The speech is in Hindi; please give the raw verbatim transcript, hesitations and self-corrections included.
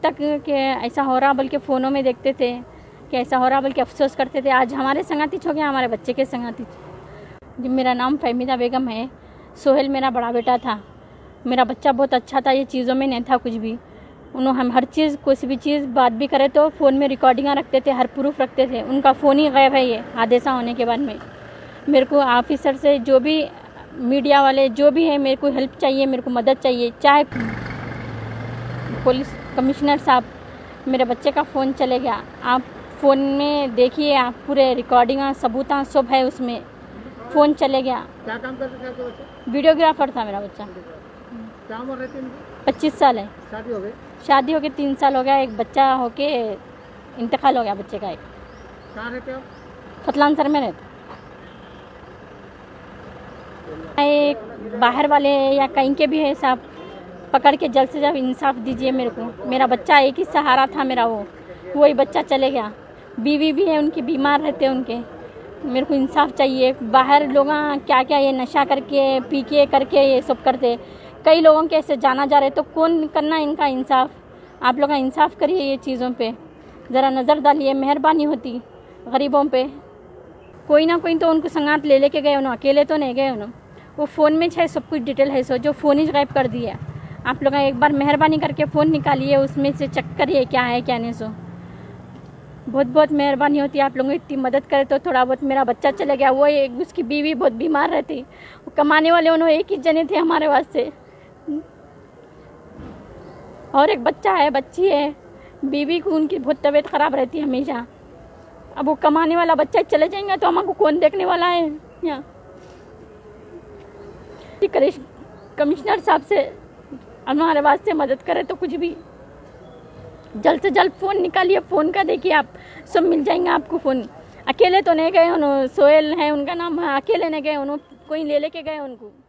तक कि ऐसा हो रहा बोल के फ़ोनों में देखते थे कि ऐसा हो रहा बोल के अफसोस करते थे। आज हमारे संगातीच हो गया, हमारे बच्चे के संगातीच। जी मेरा नाम फहमीदा बेगम है। सोहेल मेरा बड़ा बेटा था। मेरा बच्चा बहुत अच्छा था, ये चीज़ों में नहीं था कुछ भी। उन्होंने हम हर चीज़ कुछ भी चीज़ बात भी करे तो फ़ोन में रिकॉर्डिंग रखते थे, हर प्रूफ रखते थे। उनका फ़ोन ही गायब है। ये हादसा होने के बाद में मेरे को ऑफिसर से, जो भी मीडिया वाले जो भी है, मेरे को हेल्प चाहिए, मेरे को मदद चाहिए। चाहे पुलिस कमिश्नर साहब, मेरे बच्चे का फ़ोन चले गया, आप फ़ोन में देखिए, आप पूरे रिकॉर्डिंग सबूत सब है उसमें। फ़ोन चले गया। क्या काम करते थे आपके बच्चे? वीडियोग्राफर था मेरा बच्चा। क्या उम्र रहती है इनकी? पच्चीस साल है। शादी हो गई? शादी होके तीन साल हो गया। एक बच्चा होके इंतकाल हो गया बच्चे का। एक कहाँ रहते हो आप? फतलान सर में रहते। एक बाहर वाले या कहीं के भी है साहब, पकड़ के जल्द से जल्द इंसाफ दीजिए मेरे को। मेरा बच्चा एक ही सहारा था मेरा, वो वही बच्चा चले गया। बीवी भी है उनकी, बीमार रहते उनके। मेरे को इंसाफ चाहिए। बाहर लोग क्या क्या ये नशा करके पी के करके ये सब करते, कई लोगों के ऐसे जाना जा रहे, तो कौन करना इनका इंसाफ? आप लोग इंसाफ करिए, ये चीज़ों पे ज़रा नज़र डालिए, मेहरबानी होती गरीबों पे। कोई ना कोई तो उनको संगात ले लेके गए, उन्होंने अकेले तो नहीं गए। उन्होंने वो फ़ोन में है, सब कुछ डिटेल है, सो जो फ़ोन ही गायब कर दिया। आप लोग एक बार मेहरबानी करके फ़ोन निकालिए, उसमें से चेक करिए क्या है क्या नहीं। सो बहुत बहुत मेहरबानी होती है, आप लोगों की इतनी मदद करे तो थोड़ा बहुत। मेरा बच्चा चले गया, वो एक उसकी बीवी बहुत बीमार रहती, वो कमाने वाले उन्होंने एक ही जने थे हमारे वास्ते। और एक बच्चा है, बच्ची है, बीवी को उनकी बहुत तबीयत ख़राब रहती है हमेशा। अब वो कमाने वाला बच्चा चले जाएंगे तो हमको कौन देखने वाला है यहाँ? कमिश्नर साहब से हमारे वास्ते मदद करे तो कुछ भी जल्द से जल्द फ़ोन निकालिए। फ़ोन का देखिए, आप सब मिल जाएंगे आपको फ़ोन। अकेले तो नहीं गए उन्होंने, सोहेल है उनका नाम, अकेले नहीं गए उन्होंने, कोई ले लेके गए उनको।